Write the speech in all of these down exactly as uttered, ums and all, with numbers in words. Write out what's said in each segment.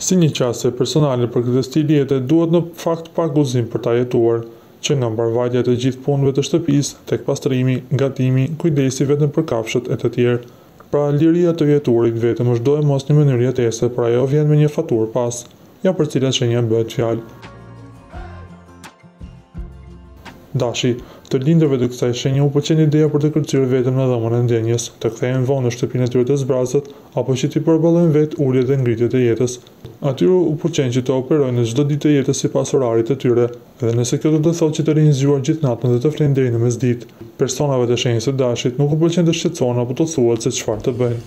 Si një qasje personale për këtë stil jete duhet në fakt pak guzim për ta jetuar, që nga mbarvajtja e gjithë punëve të shtëpisë, tek pastrimi, gatimi, kujdesi vetëm për kafshët e të tjerë. Pra liria të jetuarit vetëm është do e mos një mënyrë jetese, pra ajo vjen me një faturë pas, ja për cilat shenja bëhet fjalë. Dashi, të lindërve të kësaj shenje u pëlqen ideja për të kërcyer vetëm në dhomën e ndjenjes, të kthehen vonë në shtëpinë e tyre të zbrazët, apo që t'i përballojnë vetë uljet dhe ngritjet e jetës. Atyre u pëlqen që të operojnë në çdo ditë të jetës sipas orarit të tyre, edhe nëse kjo do të thotë që të rinë zgjuar gjithë natën dhe të flenë deri në mesditë. Personave të shenjës së dashit nuk u pëlqen të shqetësohen apo të thuhet se çfarë të bëjnë.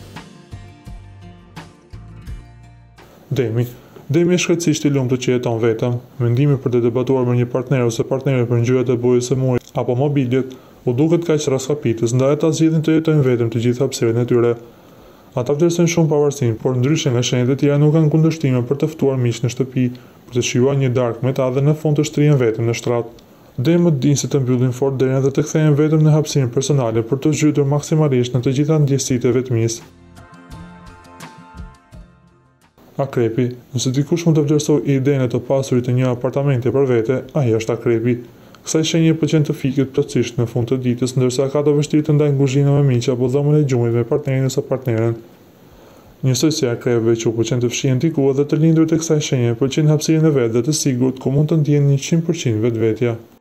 Demi Demi është shkretësisht i lumtur që jeton vetëm. Mendimi për të debatuar me një partner ose partnere për ngjyrat e bujës së murit apo mobiljet u duket kaq raskapitës, ndaj ata zgjedhin të jetojnë vetëm të gjithë hapësirën e tyre. Ata vlerësojnë shumë pavarësinë, por ndryshe nga shenjat e tjera nuk kanë kundërshtime për të ftuar miq në shtëpi, për të shijuar një darkë me ta dhe në fund të shtrihen vetëm në shtrat. Demët dinë se të mbyllin fort derën dhe të kthehen vetëm në hapësirën personale për të zhytur maksimalisht në të gjitha ndjesitë e vetmisë. Akrepi, nëse dikush mund të vlerësoj idenë e të pasurit të një apartamenti për vete, ai është akrepi. Kësaj shenje pëlqen të fiket plotësisht në fund të ditës, ndërsa ka të vështirë të ndajë kuzhinën me miq apo dhomën e gjumit me partnerin ose partneren. Njësoj si akrepëve që u pëlqen të fshihen diku dhe të lindurit e kësaj shenje pëlqen hapësirën e vet dhe të sigurt ku mund të ndjehen një qind përqind vetvetja.